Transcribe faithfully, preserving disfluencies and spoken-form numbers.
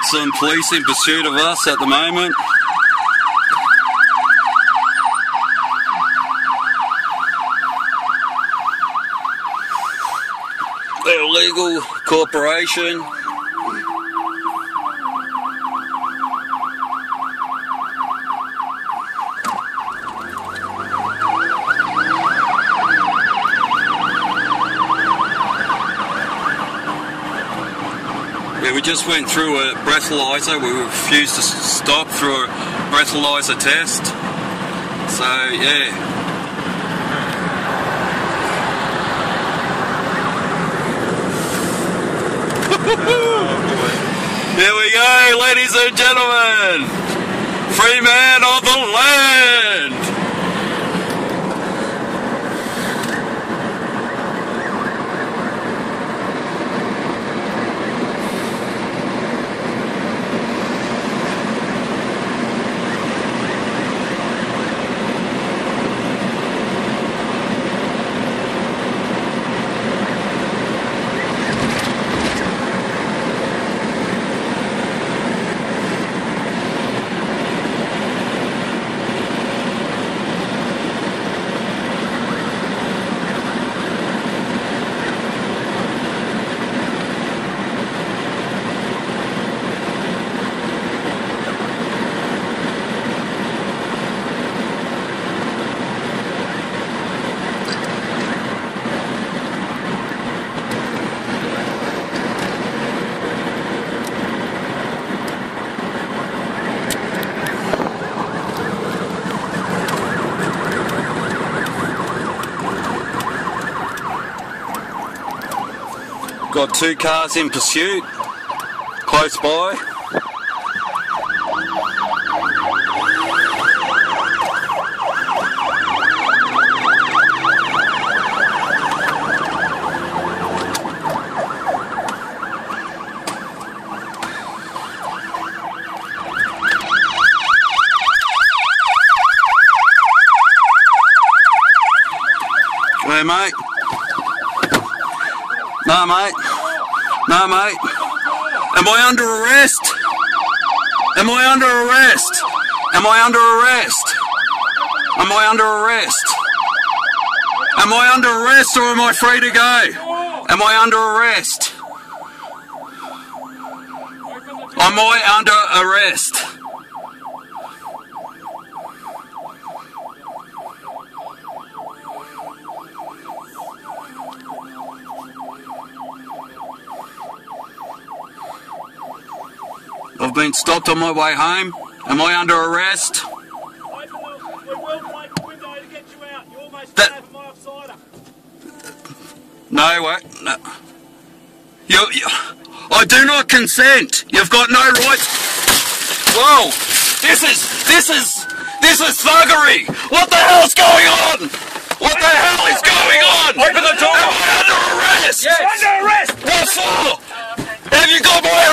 some police in pursuit of us at the moment. Illegal corporation. Yeah, we just went through a breathalyzer. We refused to stop through a breathalyzer test. So, yeah. Here we go, ladies and gentlemen. Free man of the land. Got two cars in pursuit, close by. Hey, mate. No, mate. No, mate. Am I under arrest? Am I under arrest? Am I under arrest? Am I under arrest? Am I under arrest or am I free to go? Am I under arrest? Am I under arrest? I've been stopped on my way home. Am I under arrest? That, no, wait, no. You, you, I do not consent. You've got no right. Whoa! This is, this is, this is thuggery. What the hell's going on? What the hell is going on? Open the door. Am I under arrest? Yes. Under arrest. What for? Have you got my